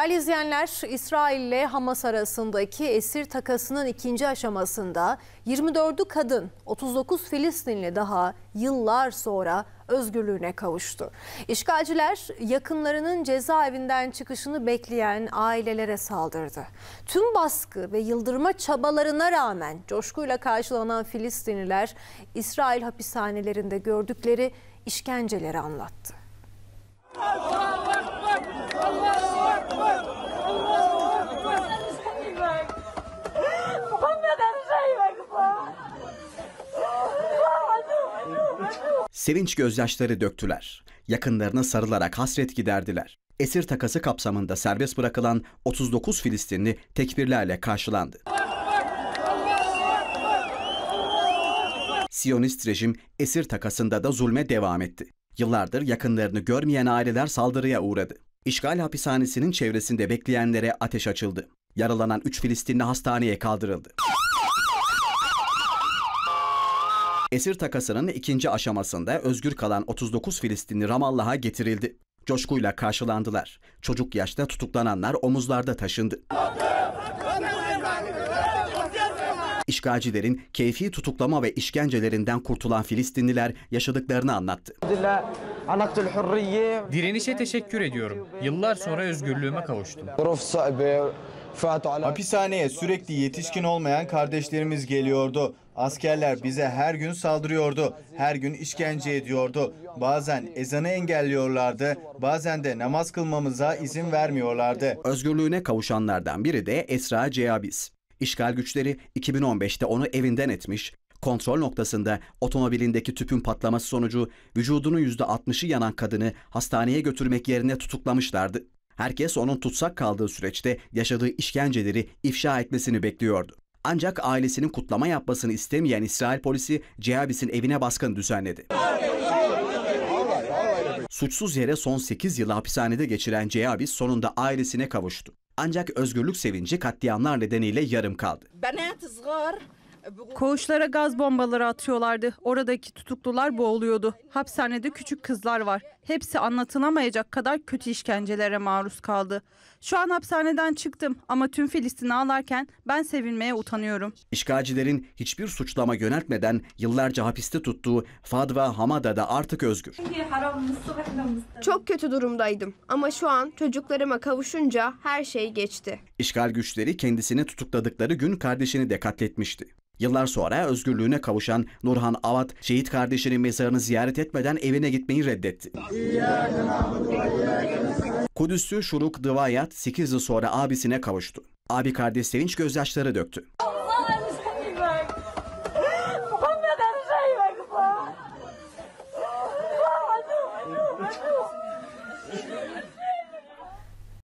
Değerli izleyenler, İsrail ile Hamas arasındaki esir takasının ikinci aşamasında 24'ü kadın, 39 Filistinli daha yıllar sonra özgürlüğüne kavuştu. İşgalciler yakınlarının cezaevinden çıkışını bekleyen ailelere saldırdı. Tüm baskı ve yıldırma çabalarına rağmen coşkuyla karşılanan Filistinliler İsrail hapishanelerinde gördükleri işkenceleri anlattı. Sevinç gözyaşları döktüler. Yakınlarına sarılarak hasret giderdiler. Esir takası kapsamında serbest bırakılan 39 Filistinli tekbirlerle karşılandı. Siyonist rejim esir takasında da zulme devam etti. Yıllardır yakınlarını görmeyen aileler saldırıya uğradı. İşgal hapishanesinin çevresinde bekleyenlere ateş açıldı. Yaralanan 3 Filistinli hastaneye kaldırıldı. Esir takasının ikinci aşamasında özgür kalan 39 Filistinli Ramallah'a getirildi. Coşkuyla karşılandılar. Çocuk yaşta tutuklananlar omuzlarda taşındı. İşgalcilerin keyfi tutuklama ve işkencelerinden kurtulan Filistinliler yaşadıklarını anlattı. Direnişe teşekkür ediyorum. Yıllar sonra özgürlüğüme kavuştum. Hapishaneye sürekli yetişkin olmayan kardeşlerimiz geliyordu. Askerler bize her gün saldırıyordu. Her gün işkence ediyordu. Bazen ezanı engelliyorlardı. Bazen de namaz kılmamıza izin vermiyorlardı. Özgürlüğüne kavuşanlardan biri de Esra Ceabiz. İşgal güçleri 2015'te onu evinden etmiş, kontrol noktasında otomobilindeki tüpün patlaması sonucu vücudunun %60'ı yanan kadını hastaneye götürmek yerine tutuklamışlardı. Herkes onun tutsak kaldığı süreçte yaşadığı işkenceleri ifşa etmesini bekliyordu. Ancak ailesinin kutlama yapmasını istemeyen İsrail polisi Ceabiz'in evine baskın düzenledi. Suçsuz yere son 8 yılı hapishanede geçiren Ceabiz sonunda ailesine kavuştu. Ancak özgürlük sevinci katliamlar nedeniyle yarım kaldı. Koğuşlara gaz bombaları atıyorlardı. Oradaki tutuklular boğuluyordu. Hapishanede küçük kızlar var. Hepsi anlatılamayacak kadar kötü işkencelere maruz kaldı. Şu an hapishaneden çıktım ama tüm Filistin'i ağlarken ben sevinmeye utanıyorum. İşgalcilerin hiçbir suçlama yöneltmeden yıllarca hapiste tuttuğu Fadva Hamada da artık özgür. Çok kötü durumdaydım ama şu an çocuklarıma kavuşunca her şey geçti. İşgal güçleri kendisini tutukladıkları gün kardeşini de katletmişti. Yıllar sonra özgürlüğüne kavuşan Nurhan Avat, şehit kardeşinin mezarını ziyaret etmeden evine gitmeyi reddetti. Kudüs'lü Şuruk Dıvayat 8 yıl sonra abisine kavuştu. Abi kardeş sevinç gözyaşları döktü.